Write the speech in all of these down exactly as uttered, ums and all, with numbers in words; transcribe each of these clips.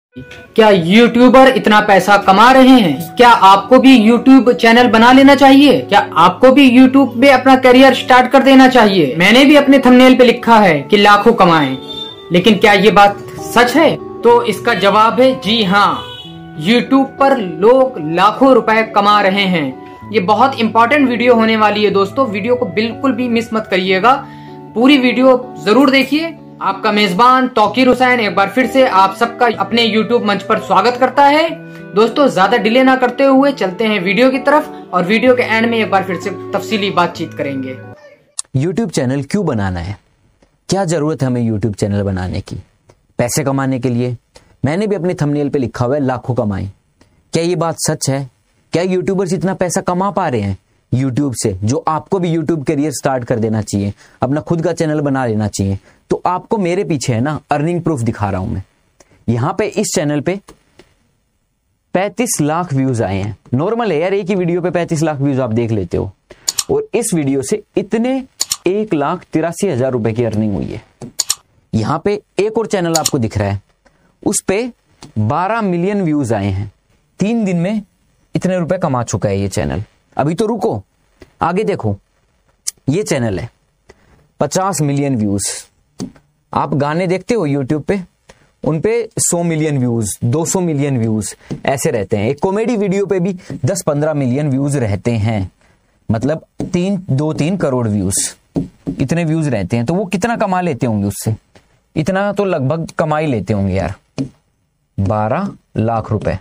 क्या यूट्यूबर इतना पैसा कमा रहे हैं? क्या आपको भी यूट्यूब चैनल बना लेना चाहिए? क्या आपको भी यूट्यूब पे अपना करियर स्टार्ट कर देना चाहिए? मैंने भी अपने थंबनेल पे लिखा है कि लाखों कमाएं, लेकिन क्या ये बात सच है? तो इसका जवाब है जी हाँ, यूट्यूब पर लोग लाखों रुपए कमा रहे हैं। ये बहुत इंपॉर्टेंट वीडियो होने वाली है दोस्तों, वीडियो को बिल्कुल भी मिस मत करिएगा, पूरी वीडियो जरूर देखिए। आपका मेजबान तौकीर हुसैन एक बार फिर से आप सबका अपने यूट्यूब मंच पर स्वागत करता है। दोस्तों ज्यादा डिले ना करते हुए चलते हैं वीडियो की तरफ और वीडियो के एंड में एक बार फिर से तफसीली बातचीत करेंगे। यूट्यूब चैनल क्यों बनाना है? क्या जरूरत है हमें यूट्यूब चैनल बनाने की? पैसे कमाने के लिए? मैंने भी अपने थंबनेल पे लिखा हुआ है लाखों कमाएं। क्या ये बात सच है? क्या यूट्यूबर्स इतना पैसा कमा पा रहे हैं यूट्यूब से, जो आपको भी यूट्यूब करियर स्टार्ट कर देना चाहिए, अपना खुद का चैनल बना लेना चाहिए? तो आपको मेरे पीछे है ना अर्निंग प्रूफ दिखा रहा हूं मैं। यहां पे इस चैनल पे पैंतीस लाख व्यूज आए हैं। नॉर्मल है यार, एक ही वीडियो पे पैंतीस लाख व्यूज आप देख लेते हो, और इस वीडियो से इतने एक लाख तिरासी हजार रुपए की अर्निंग हुई है। यहां पे एक और चैनल आपको दिख रहा है, उस पे बारह मिलियन व्यूज आए हैं। तीन दिन में इतने रुपए कमा चुका है ये चैनल। अभी तो रुको, आगे देखो। ये चैनल है पचास मिलियन व्यूज। आप गाने देखते हो यूट्यूब पे, उनपे सौ मिलियन व्यूज, दो सौ मिलियन व्यूज ऐसे रहते हैं। एक कॉमेडी वीडियो पे भी दस पंद्रह मिलियन व्यूज रहते हैं, मतलब तीन दो तीन करोड़ व्यूज, इतने व्यूज रहते हैं। तो वो कितना कमा लेते होंगे उससे? इतना तो लगभग कमा ही लेते होंगे यार, बारह लाख रुपए,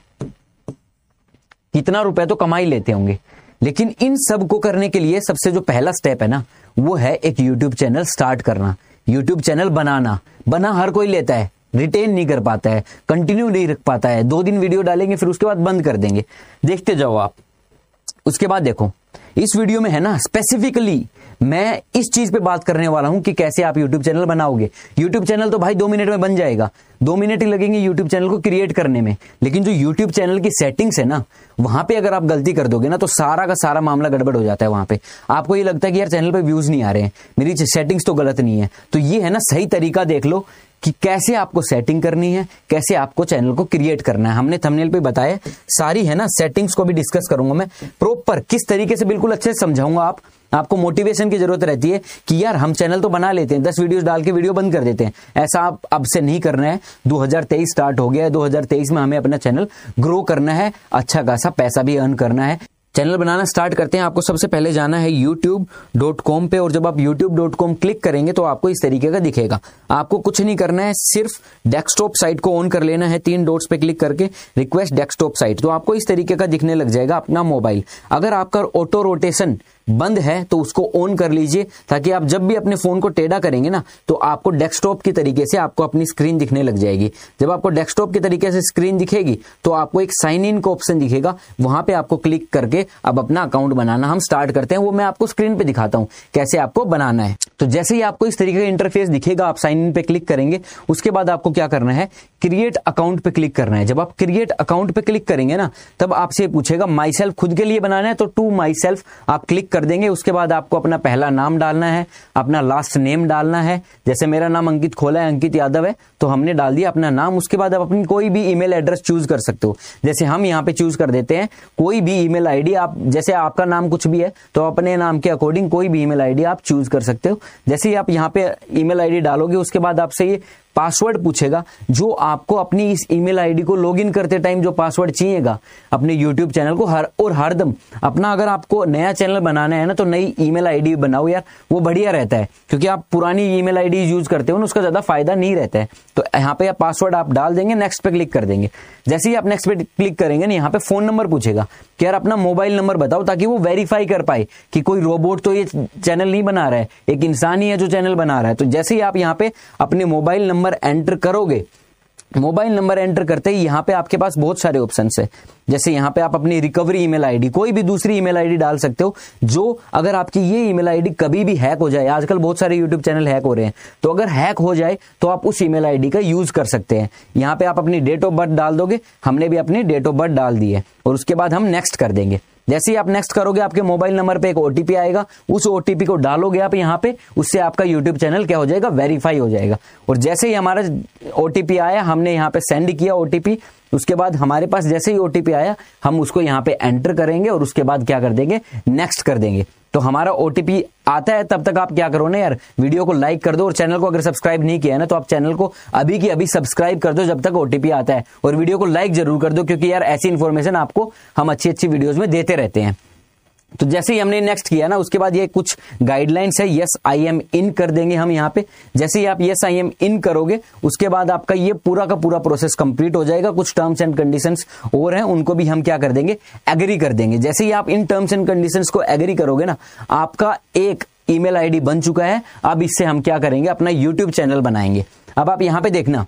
कितना रुपए तो कमा ही लेते होंगे। लेकिन इन सब को करने के लिए सबसे जो पहला स्टेप है ना, वो है एक यूट्यूब चैनल स्टार्ट करना, यूट्यूब चैनल बनाना। बना हर कोई लेता है, रिटेन नहीं कर पाता है, कंटिन्यू नहीं रख पाता है। दो दिन वीडियो डालेंगे फिर उसके बाद बंद कर देंगे, देखते जाओ आप। उसके बाद देखो इस वीडियो में है ना, स्पेसिफिकली मैं इस चीज पे बात करने वाला हूं कि कैसे आप यूट्यूब चैनल बनाओगे। यूट्यूब चैनल तो भाई दो मिनट में बन जाएगा, दो मिनट ही लगेंगे यूट्यूब चैनल को क्रिएट करने में। लेकिन जो यूट्यूब चैनल की सेटिंग्स है ना, वहां पे अगर आप गलती कर दोगे ना, तो सारा का सारा मामला गड़बड़ हो जाता है। वहां पे आपको ये लगता है कि यार चैनल पे व्यूज नहीं आ रहे हैं, मेरी सेटिंग्स तो गलत नहीं है। तो ये है ना सही तरीका, देख लो कि कैसे आपको सेटिंग करनी है, कैसे आपको चैनल को क्रिएट करना है। हमने थंबनेल पे बताया सारी है ना, सेटिंग्स को भी डिस्कस करूंगा मैं प्रॉपर, किस तरीके से बिल्कुल अच्छे से समझाऊंगा। आप आपको मोटिवेशन की जरूरत रहती है कि यार हम चैनल तो बना लेते हैं, दस वीडियोस डाल के वीडियो बंद कर देते हैं, ऐसा आप अब से नहीं करना है। दो हज़ार तेईस स्टार्ट हो गया है, दो हज़ार तेईस में हमें अपना चैनल ग्रो करना है, अच्छा खासा पैसा भी अर्न करना है। चैनल बनाना स्टार्ट करते हैं। आपको सबसे पहले जाना है यूट्यूब डॉट कॉम पे, और जब आप यूट्यूब डॉट कॉम क्लिक करेंगे तो आपको इस तरीके का दिखेगा। आपको कुछ नहीं करना है, सिर्फ डेस्कटॉप साइट को ऑन कर लेना है, तीन डॉट्स पे क्लिक करके रिक्वेस्ट डेस्कटॉप साइट, तो आपको इस तरीके का दिखने लग जाएगा अपना मोबाइल। अगर आपका ऑटो रोटेशन बंद है तो उसको ऑन कर लीजिए, ताकि आप जब भी अपने फोन को टेढ़ा करेंगे ना, तो आपको डेस्कटॉप की तरीके से आपको अपनी स्क्रीन दिखने लग जाएगी। जब आपको डेस्कटॉप की तरीके से स्क्रीन दिखेगी तो आपको एक साइन इन का ऑप्शन दिखेगा, वहां पे आपको क्लिक करके अब अपना अकाउंट बनाना हम स्टार्ट करते हैं। वो मैं आपको स्क्रीन पे दिखाता हूं कैसे आपको बनाना है। तो जैसे ही आपको इस तरीके का इंटरफेस दिखेगा, आप साइन इन पे क्लिक करेंगे। उसके बाद आपको क्या करना है, क्रिएट अकाउंट पे क्लिक करना है। जब आप क्रिएट अकाउंट पे क्लिक करेंगे ना, तब आपसे पूछेगा माई सेल्फ, खुद के लिए बनाना है तो टू माई सेल्फ आप क्लिक कर देंगे। उसके बाद आपको अपना पहला नाम डालना है, अपना लास्ट नेम डालना है। जैसे मेरा नाम अंकित खोला है, अंकित यादव है, तो हमने डाल दिया अपना नाम। उसके बाद आप अपनी कोई भी ईमेल एड्रेस चूज कर सकते हो। जैसे हम यहाँ पे चूज कर देते हैं कोई भी ईमेल आईडी, आप जैसे आपका नाम कुछ भी है तो अपने नाम के अकॉर्डिंग कोई भी ईमेल आईडी आप चूज कर सकते हो। जैसे ही आप यहाँ पे ईमेल आईडी डालोगे, उसके बाद आपसे ये पासवर्ड पूछेगा, जो आपको अपनी इस ईमेल आईडी को लॉगिन करते टाइम जो पासवर्ड चाहिएगा अपने यूट्यूब चैनल को। हर और हरदम अपना, अगर आपको नया चैनल बनाना है ना, तो नई ईमेल आईडी बनाओ यार, वो बढ़िया रहता है। क्योंकि आप पुरानी ईमेल आईडी यूज करते हो ना, उसका ज्यादा फायदा नहीं रहता है। तो यहाँ पे आप पासवर्ड आप डाल देंगे, नेक्स्ट पे क्लिक कर देंगे। जैसे ही आप नेक्स्ट पे क्लिक करेंगे ना, यहाँ पे फोन नंबर पूछेगा कि यार अपना मोबाइल नंबर बताओ, ताकि वो वेरीफाई कर पाए कि कोई रोबोट तो ये चैनल नहीं बना रहा है, एक इंसान ही है जो चैनल बना रहा है। तो जैसे ही आप यहाँ पे अपने मोबाइल नंबर एंटर करोगे, मोबाइल नंबर एंटर करते ही यहाँ पे आपके पास बहुत सारे ऑप्शंस है। जैसे यहाँ पे आप अपनी रिकवरी ईमेल आईडी, कोई भी दूसरी ईमेल आईडी डाल सकते हो, जो अगर आपकी ये ईमेल आईडी कभी भी हैक हो जाए, आजकल बहुत सारे यूट्यूब चैनल हैक हो रहे हैं, तो अगर हैक हो जाए तो आप उस ईमेल आईडी का यूज कर सकते हैं। यहाँ पे आप अपनी डेट ऑफ बर्थ डाल दोगे, हमने भी अपनी डेट ऑफ बर्थ डाल दी है, और उसके बाद हम नेक्स्ट कर देंगे। जैसे ही आप नेक्स्ट करोगे आपके मोबाइल नंबर पे एक ओटीपी आएगा, उस ओटीपी को डालोगे आप यहाँ पे, उससे आपका यूट्यूब चैनल क्या हो जाएगा, वेरीफाई हो जाएगा। और जैसे ही हमारा ओटीपी आया, हमने यहाँ पे सेंड किया ओटीपी, उसके बाद हमारे पास जैसे ही ओटीपी आया हम उसको यहाँ पे एंटर करेंगे और उसके बाद क्या कर देंगे, नेक्स्ट कर देंगे। तो हमारा ओटीपी आता है, तब तक आप क्या करो ना यार, वीडियो को लाइक कर दो और चैनल को अगर सब्सक्राइब नहीं किया है ना तो आप चैनल को अभी की अभी सब्सक्राइब कर दो जब तक ओटीपी आता है, और वीडियो को लाइक जरूर कर दो, क्योंकि यार ऐसी इन्फॉर्मेशन आपको हम अच्छी अच्छी वीडियोस में देते रहते हैं। तो जैसे ही हमने नेक्स्ट किया ना, उसके बाद ये कुछ गाइडलाइंस है, यस आई एम इन कर देंगे हम यहाँ पे। जैसे ही आप यस आई एम इन करोगे उसके बाद आपका ये पूरा का पूरा प्रोसेस कंप्लीट हो जाएगा। कुछ टर्म्स एंड कंडीशंस और हैं, उनको भी हम क्या कर देंगे, एग्री कर देंगे। जैसे ही आप इन टर्म्स एंड कंडीशंस को एग्री करोगे ना, आपका एक ईमेल आईडी बन चुका है। अब इससे हम क्या करेंगे, अपना यूट्यूब चैनल बनाएंगे। अब आप यहाँ पे देखना,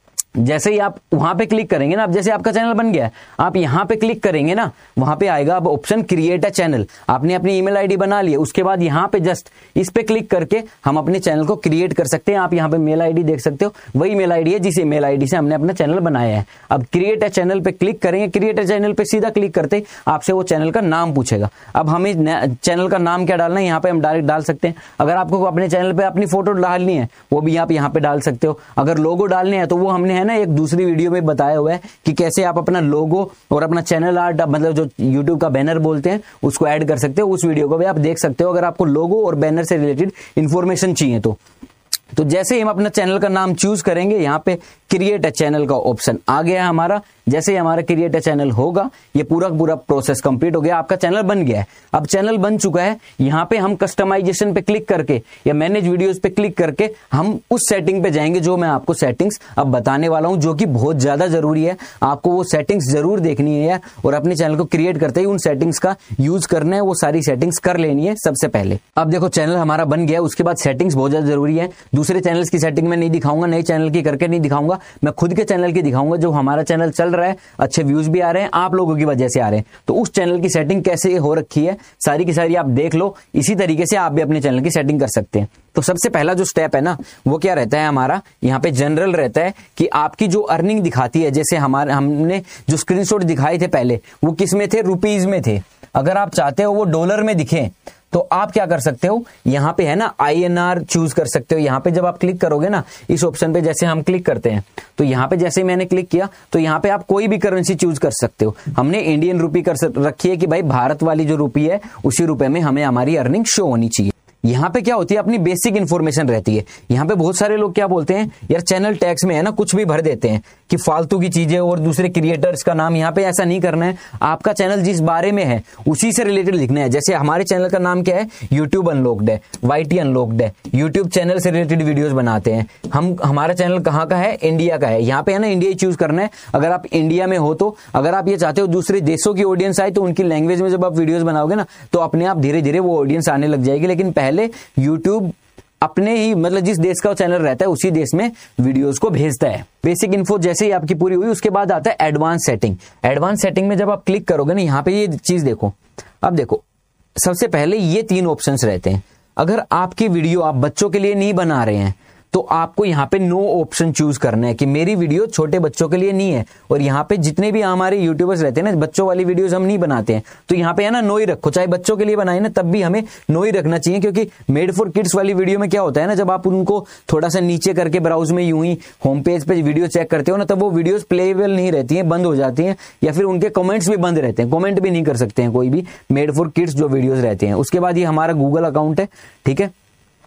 जैसे ही आप वहां पे क्लिक करेंगे ना, अब जैसे आपका चैनल बन गया है, आप यहां पे क्लिक करेंगे ना, वहां पे आएगा अब ऑप्शन क्रिएट अ चैनल। आपने अपनी ईमेल आईडी बना ली है, उसके बाद यहां पे जस्ट इस पे क्लिक करके हम अपने चैनल को क्रिएट कर सकते हैं। आप यहां पे मेल आईडी देख सकते हो, वही मेल आईडी है जिस मेल आईडी से हमने अपना चैनल बनाया है। अब क्रिएट अ चैनल पे क्लिक करेंगे, क्रिएट अ चैनल पे सीधा क्लिक करते ही आपसे वो चैनल का नाम पूछेगा। अब हमें चैनल का नाम क्या डालना है, यहाँ पे हम डायरेक्ट डाल सकते हैं। अगर आपको अपने चैनल पे अपनी फोटो डालनी है, वो भी आप यहाँ पे डाल सकते हो। अगर लोगो डालने हैं तो वो हमने है ना एक दूसरी वीडियो में बताया हुआ है कि कैसे आप अपना लोगो और अपना चैनल आर्ट, मतलब जो यूट्यूब का बैनर बोलते हैं, उसको ऐड कर सकते हो। उस वीडियो को भी आप देख सकते हो अगर आपको लोगो और बैनर से रिलेटेड इंफॉर्मेशन चाहिए तो। तो जैसे ही हम अपना चैनल का नाम चूज करेंगे, यहाँ पे क्रिएट अ चैनल का ऑप्शन आ गया है हमारा। जैसे ही हमारा क्रिएट अ चैनल होगा, ये पूरा पूरा प्रोसेस कंप्लीट हो गया, आपका चैनल बन गया है। अब चैनल बन चुका है, यहाँ पे हम कस्टमाइजेशन पे क्लिक करके या मैनेज वीडियोस पे क्लिक करके हम उस सेटिंग पे जाएंगे जो मैं आपको सेटिंग्स अब बताने वाला हूं, जो कि बहुत ज्यादा जरूरी है। आपको वो सेटिंग्स जरूर देखनी है यार, और अपने चैनल को क्रिएट करते ही उन सेटिंग्स का यूज करना है, वो सारी सेटिंग्स कर लेनी है सबसे पहले। अब देखो चैनल हमारा बन गया, उसके बाद सेटिंग्स बहुत ज्यादा जरूरी है। दूसरे चैनल्स की सेटिंग में नहीं दिखाऊंगा, नए चैनल की करके नहीं दिखाऊंगा, मैं खुद के चैनल की दिखाऊंगा। जो हमारा चैनल चल रहा है, अच्छे व्यूज भी आ रहे हैं, आप लोगों की वजह से आ रहे हैं, तो उस चैनल की सेटिंग कैसे हो रखी है सारी की सारी आप देख लो। इसी तरीके से आप भी अपने चैनल की सेटिंग कर सकते हैं। तो सबसे पहला जो स्टेप है ना, वो क्या रहता है हमारा, यहाँ पे जनरल रहता है कि आपकी जो अर्निंग दिखाती है, जैसे हमारे हमने जो स्क्रीनशॉट दिखाए थे पहले, वो किस में थे, रुपीज में थे। अगर आप चाहते हो वो डॉलर में दिखे तो आप क्या कर सकते हो, यहाँ पे है ना आई एन आर चूज कर सकते हो। यहाँ पे जब आप क्लिक करोगे ना इस ऑप्शन पे, जैसे हम क्लिक करते हैं तो यहाँ पे जैसे मैंने क्लिक किया तो यहाँ पे आप कोई भी करेंसी चूज कर सकते हो। हमने इंडियन रुपी कर रखी है कि भाई भारत वाली जो रुपी है उसी रुपए में हमें हमारी अर्निंग शो होनी चाहिए। यहाँ पे क्या होती है, अपनी बेसिक इन्फॉर्मेशन रहती है। यहाँ पे बहुत सारे लोग क्या बोलते हैं, यार चैनल टैग्स में है ना कुछ भी भर देते हैं कि फालतू की चीजें और दूसरे क्रिएटर्स का नाम। यहाँ पे ऐसा नहीं करना है, आपका चैनल जिस बारे में है उसी से रिलेटेड लिखना है। जैसे हमारे चैनल का नाम क्या है, यूट्यूब अनलॉक्ड है, वाईटी अनलॉक्ड है, यूट्यूब चैनल से रिलेटेड वीडियोस बनाते हैं हम। हमारा चैनल कहाँ का है, इंडिया का है। यहाँ पे है ना इंडिया चूज करना है अगर आप इंडिया में हो तो। अगर आप ये चाहते हो दूसरे देशों की ऑडियंस आए तो उनकी लैंग्वेज में जब आप वीडियोस बनाओगे ना तो अपने आप धीरे धीरे वो ऑडियंस आने लग जाएगी। लेकिन पहले यूट्यूब अपने ही मतलब जिस देश का चैनल रहता है उसी देश में वीडियोस को भेजता है। बेसिक इन्फो जैसे ही आपकी पूरी हुई, उसके बाद आता है एडवांस सेटिंग। एडवांस सेटिंग में जब आप क्लिक करोगे ना, यहाँ पे ये चीज देखो। अब देखो सबसे पहले ये तीन ऑप्शंस रहते हैं। अगर आपकी वीडियो आप बच्चों के लिए नहीं बना रहे हैं तो आपको यहाँ पे नो ऑप्शन चूज करना है कि मेरी वीडियो छोटे बच्चों के लिए नहीं है। और यहाँ पे जितने भी हमारे यूट्यूबर्स रहते हैं ना, बच्चों वाली वीडियोस हम नहीं बनाते हैं, तो यहाँ पे है ना नो ही रखो। चाहे बच्चों के लिए बनाए ना तब भी हमें नो ही रखना चाहिए, क्योंकि मेड फॉर किड्स वाली वीडियो में क्या होता है ना, जब आप उनको थोड़ा सा नीचे करके ब्राउज में यूं ही होम पेज पे वीडियो चेक करते हो ना, तब वो वीडियोज प्लेएबल नहीं रहती है, बंद हो जाती है, या फिर उनके कमेंट्स भी बंद रहते हैं, कमेंट भी नहीं कर सकते हैं कोई भी मेड फॉर किड्स जो वीडियोज रहते हैं। उसके बाद ये हमारा गूगल अकाउंट है, ठीक है,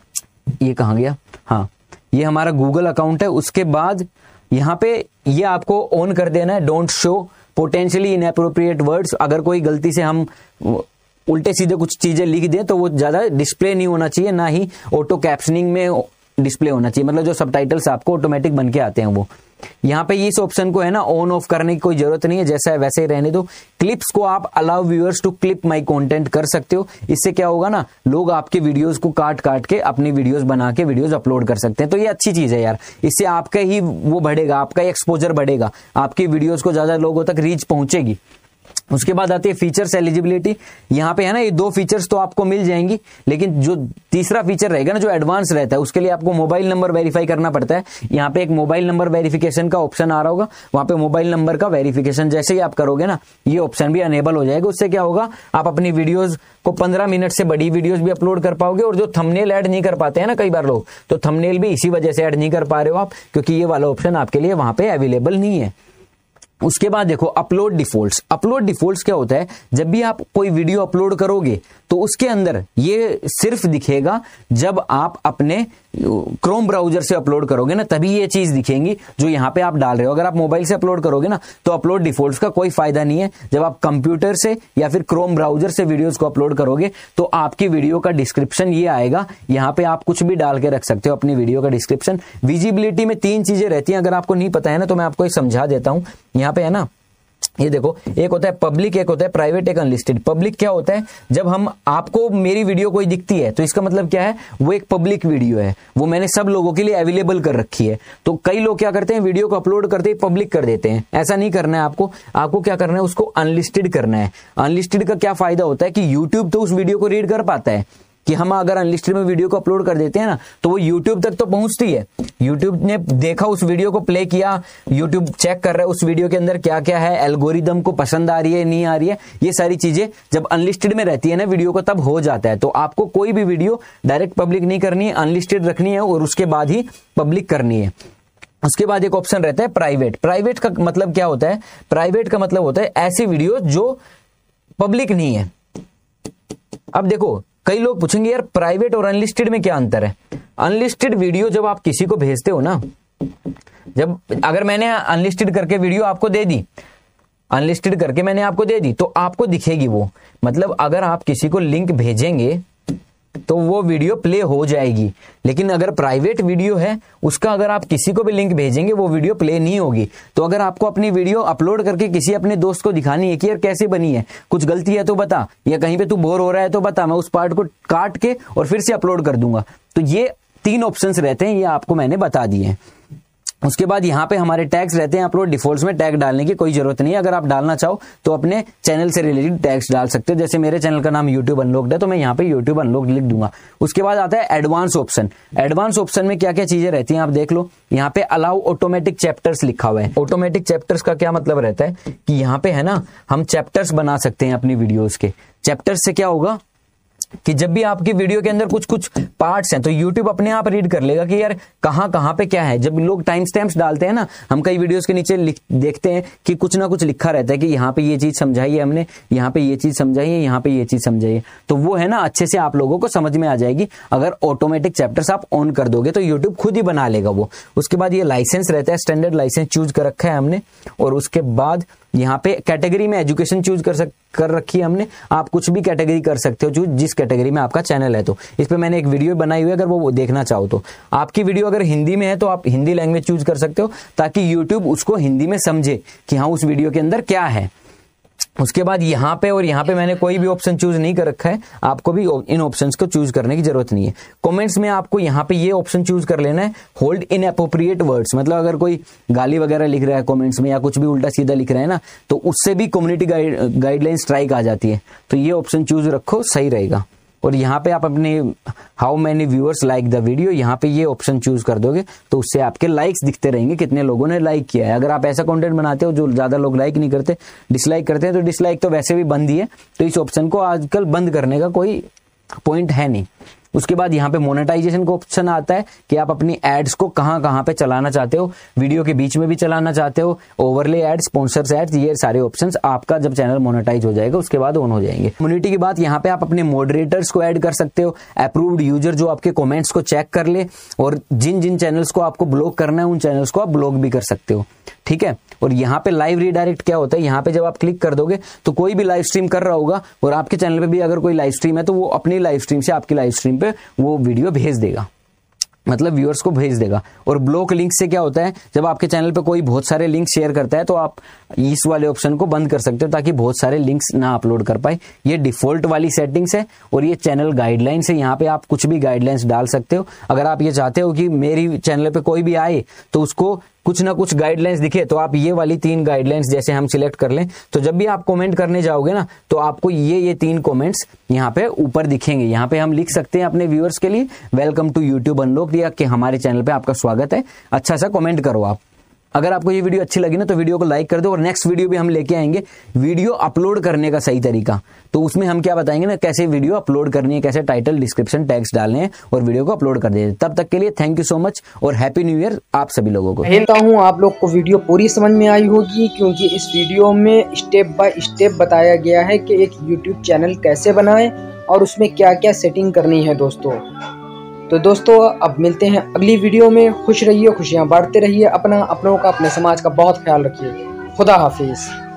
ये कहाँ गया, हाँ ये हमारा गूगल अकाउंट है। उसके बाद यहाँ पे ये आपको ऑन कर देना है, don't show potentially inappropriate words. अगर कोई गलती से हम उल्टे सीधे कुछ चीजें लिख दें तो वो ज्यादा डिस्प्ले नहीं होना चाहिए, ना ही ऑटो कैप्शनिंग में डिस्प्ले होना चाहिए, मतलब जो सबटाइटल्स आपको ऑटोमेटिक बन के आते हैं वो। यहाँ पे इस ऑप्शन को है ना ऑन ऑफ करने की कोई जरूरत नहीं है, जैसा है वैसे ही रहने दो। क्लिप्स को आप allow viewers to clip my content कर सकते हो। इससे क्या होगा ना, लोग आपके वीडियोस को काट काट के अपनी वीडियोस बना के वीडियोस अपलोड कर सकते हैं। तो ये अच्छी चीज है यार, इससे आपका ही वो बढ़ेगा, आपका एक्सपोजर बढ़ेगा, आपकी वीडियोस को ज्यादा लोगों तक रीच पहुंचेगी। उसके बाद आती है फीचर्स एलिजिबिलिटी। यहाँ पे है ना ये दो फीचर्स तो आपको मिल जाएंगी, लेकिन जो तीसरा फीचर रहेगा ना जो एडवांस रहता है उसके लिए आपको मोबाइल नंबर वेरीफाई करना पड़ता है। यहाँ पे एक मोबाइल नंबर वेरिफिकेशन का ऑप्शन आ रहा होगा, वहां पे मोबाइल नंबर का वेरिफिकेशन जैसे ही आप करोगे ना ये ऑप्शन भी अनेबल हो जाएगा। उससे क्या होगा, आप अपनी वीडियोज को पंद्रह मिनट से बड़ी वीडियोज भी अपलोड कर पाओगे। और जो थंबनेल ऐड नहीं कर पाते हैं ना कई बार लोग, तो थंबनेल भी इसी वजह से ऐड नहीं कर पा रहे हो आप, क्योंकि ये वाला ऑप्शन आपके लिए वहां पे अवेलेबल नहीं है। उसके बाद देखो अपलोड डिफॉल्ट्स। अपलोड डिफॉल्ट्स क्या होता है, जब भी आप कोई वीडियो अपलोड करोगे तो उसके अंदर ये सिर्फ दिखेगा जब आप अपने क्रोम ब्राउजर से अपलोड करोगे ना, तभी ये चीज दिखेंगी जो यहाँ पे आप डाल रहे हो। अगर आप मोबाइल से अपलोड करोगे ना तो अपलोड डिफॉल्ट्स का कोई फायदा नहीं है। जब आप कंप्यूटर से या फिर क्रोम ब्राउजर से वीडियोस को अपलोड करोगे तो आपकी वीडियो का डिस्क्रिप्शन ये आएगा, यहाँ पे आप कुछ भी डाल के रख सकते हो अपनी वीडियो का डिस्क्रिप्शन। विजिबिलिटी में तीन चीजें रहती हैं, अगर आपको नहीं पता है ना तो मैं आपको समझा देता हूं। यहाँ पे है ना ये देखो, एक होता है पब्लिक, एक होता है प्राइवेट, एक अनलिस्टेड। पब्लिक क्या होता है, जब हम आपको मेरी वीडियो कोई दिखती है तो इसका मतलब क्या है, वो एक पब्लिक वीडियो है, वो मैंने सब लोगों के लिए अवेलेबल कर रखी है। तो कई लोग क्या करते हैं, वीडियो को अपलोड करते ही पब्लिक कर देते हैं। ऐसा नहीं करना है आपको। आपको क्या करना है, उसको अनलिस्टेड करना है। अनलिस्टेड का क्या फायदा होता है कि यूट्यूब तो उस वीडियो को रीड कर पाता है कि हम अगर अनलिस्टेड में वीडियो को अपलोड कर देते हैं ना तो वो YouTube तक तो पहुंचती है। YouTube ने देखा, उस वीडियो को प्ले किया, YouTube चेक कर रहा है उस वीडियो के अंदर क्या क्या है, एल्गोरिदम को पसंद आ रही है नहीं आ रही है, ये सारी चीजें जब अनलिस्टेड में रहती है ना वीडियो को तब हो जाता है। तो आपको कोई भी वीडियो डायरेक्ट पब्लिक नहीं करनी है, अनलिस्टेड रखनी है और उसके बाद ही पब्लिक करनी है। उसके बाद एक ऑप्शन रहता है प्राइवेट। प्राइवेट का मतलब क्या होता है, प्राइवेट का मतलब होता है ऐसी वीडियो जो पब्लिक नहीं है। अब देखो कई लोग पूछेंगे यार प्राइवेट और अनलिस्टेड में क्या अंतर है। अनलिस्टेड वीडियो जब आप किसी को भेजते हो ना, जब अगर मैंने अनलिस्टेड करके वीडियो आपको दे दी, अनलिस्टेड करके मैंने आपको दे दी तो आपको दिखेगी वो, मतलब अगर आप किसी को लिंक भेजेंगे तो वो वीडियो प्ले हो जाएगी। लेकिन अगर प्राइवेट वीडियो है उसका अगर आप किसी को भी लिंक भेजेंगे वो वीडियो प्ले नहीं होगी। तो अगर आपको अपनी वीडियो अपलोड करके किसी अपने दोस्त को दिखानी है कि यार कैसे बनी है, कुछ गलती है तो बता, या कहीं पे तू बोर हो रहा है तो बता, मैं उस पार्ट को काट के और फिर से अपलोड कर दूंगा। तो ये तीन ऑप्शंस रहते हैं, ये आपको मैंने बता दिए हैं। उसके बाद यहाँ पे हमारे टैग्स रहते हैं। अपलोड डिफॉल्ट्स में टैग डालने की कोई जरूरत नहीं है। अगर आप डालना चाहो तो अपने चैनल से रिलेटेड टैग्स डाल सकते हो। जैसे मेरे चैनल का नाम यूट्यूब अनलॉक्ड है तो मैं यहाँ पे यूट्यूब अनलॉक्ड लिख दूंगा। उसके बाद आता है एडवांस ऑप्शन। एडवांस ऑप्शन में क्या क्या चीजें रहती हैं आप देख लो। यहाँ पे अलाउ ऑटोमेटिक चैप्टर्स लिखा हुआ है। ऑटोमेटिक चैप्टर्स का क्या मतलब रहता है कि यहाँ पे है ना हम चैप्टर्स बना सकते हैं अपनी वीडियोज के। चैप्टर्स से क्या होगा कि जब भी आपकी वीडियो के अंदर कुछ कुछ पार्ट्स हैं तो YouTube अपने आप रीड कर लेगा कि यार कहां कहां पे क्या है। जब लोग टाइम स्टैम्प्स डालते हैं ना, हम कई वीडियोस के नीचे देखते हैं कि कुछ ना कुछ लिखा रहता है कि यहाँ पे ये चीज समझाई है हमने, यहाँ पे ये चीज समझाई है, यहाँ पे ये चीज समझाई है। तो वो है ना अच्छे से आप लोगों को समझ में आ जाएगी। अगर ऑटोमेटिक चैप्टर्स आप ऑन कर दोगे तो यूट्यूब खुद ही बना लेगा वो। उसके बाद ये लाइसेंस रहता है, स्टैंडर्ड लाइसेंस चूज कर रखा है हमने। और उसके बाद यहाँ पे कैटेगरी में एजुकेशन चूज कर सक कर रखी है हमने। आप कुछ भी कैटेगरी कर सकते हो चूज, जिस कैटेगरी में आपका चैनल है। तो इस पे मैंने एक वीडियो बनाई हुई है, अगर वो देखना चाहो तो। आपकी वीडियो अगर हिंदी में है तो आप हिंदी लैंग्वेज चूज कर सकते हो ताकि यूट्यूब उसको हिंदी में समझे कि हाँ उस वीडियो के अंदर क्या है। उसके बाद यहाँ पे और यहाँ पे मैंने कोई भी ऑप्शन चूज नहीं कर रखा है, आपको भी इन ऑप्शंस को चूज करने की जरूरत नहीं है। कमेंट्स में आपको यहाँ पे ये ऑप्शन चूज कर लेना है, होल्ड इन एप्रोप्रिएट वर्ड्स। मतलब अगर कोई गाली वगैरह लिख रहा है कमेंट्स में या कुछ भी उल्टा सीधा लिख रहा है ना, तो उससे भी कम्युनिटी गाइडलाइन स्ट्राइक आ जाती है। तो ये ऑप्शन चूज रखो, सही रहेगा। और यहाँ पे आप अपने how many viewers like the video, यहाँ पे ये ऑप्शन चूज कर दोगे तो उससे आपके लाइक्स दिखते रहेंगे, कितने लोगों ने लाइक किया है। अगर आप ऐसा कंटेंट बनाते हो जो ज्यादा लोग लाइक नहीं करते, डिसलाइक करते हैं, तो डिसलाइक तो वैसे भी बंद ही है, तो इस ऑप्शन को आजकल बंद करने का कोई पॉइंट है नहीं। उसके बाद यहाँ पे मोनेटाइजेशन का ऑप्शन आता है कि आप अपनी एड्स को कहां कहां पे चलाना चाहते हो, वीडियो के बीच में भी चलाना चाहते हो, ओवरले एड्स, स्पॉन्सर्स एड्स, ये सारे ऑप्शंस आपका जब चैनल मोनेटाइज हो जाएगा उसके बाद ऑन हो जाएंगे। कम्युनिटी की बात, यहाँ पे आप अपने मॉडरेटर्स को ऐड कर सकते हो, अप्रूव्ड यूजर जो आपके कमेंट्स को चेक कर ले, और जिन जिन चैनल्स को आपको ब्लॉक करना है उन चैनल्स को आप ब्लॉक भी कर सकते हो, ठीक है। और यहाँ पे लाइव रीडायरेक्ट क्या होता है, यहाँ पे जब आप क्लिक कर दोगे तो कोई भी लाइव स्ट्रीम कर रहा होगा और आपके चैनल पे भी अगर कोई लाइव स्ट्रीम है तो वो अपनी लाइव स्ट्रीम से आपकी लाइव स्ट्रीम पे वो वीडियो भेज देगा, मतलब व्यूअर्स को भेज देगा। और ब्लॉक लिंक से क्या होता है, जब आपके चैनल पे कोई बहुत सारे लिंक शेयर करता है तो आप इस वाले ऑप्शन को बंद कर सकते हो ताकि बहुत सारे लिंक्स ना अपलोड कर पाए। ये डिफॉल्ट वाली सेटिंग्स है। और ये चैनल गाइडलाइंस है, यहाँ पे आप कुछ भी गाइडलाइंस डाल सकते हो। अगर आप ये चाहते हो कि मेरी चैनल पे कोई भी आए तो उसको कुछ ना कुछ गाइडलाइंस दिखे तो आप ये वाली तीन गाइडलाइंस जैसे हम सिलेक्ट कर लें, तो जब भी आप कमेंट करने जाओगे ना तो आपको ये ये तीन कमेंट्स यहाँ पे ऊपर दिखेंगे। यहाँ पे हम लिख सकते हैं अपने व्यूअर्स के लिए वेलकम टू यूट्यूब अनलॉक, या कि हमारे चैनल पे आपका स्वागत है, अच्छा सा कमेंट करो आप। अगर आपको ये वीडियो अच्छी लगी ना तो वीडियो को लाइक कर दो, और नेक्स्ट वीडियो भी हम लेके आएंगे वीडियो अपलोड करने का सही तरीका। तो उसमें हम क्या बताएंगे ना, कैसे वीडियो अपलोड करनी है, कैसे टाइटल डिस्क्रिप्शन टैग्स डालने हैं और वीडियो को अपलोड कर दें। तब तक के लिए थैंक यू सो मच और हैप्पी न्यू ईयर आप सभी लोगों को। कहता हूँ आप लोग को वीडियो पूरी समझ में आई होगी, क्योंकि इस वीडियो में स्टेप बाय स्टेप बताया गया है कि एक यूट्यूब चैनल कैसे बनाएं और उसमें क्या क्या सेटिंग करनी है दोस्तों। तो दोस्तों अब मिलते हैं अगली वीडियो में। खुश रहिए, खुशियां बांटते रहिए, अपना अपनों का अपने समाज का बहुत ख्याल रखिए। खुदा हाफिज।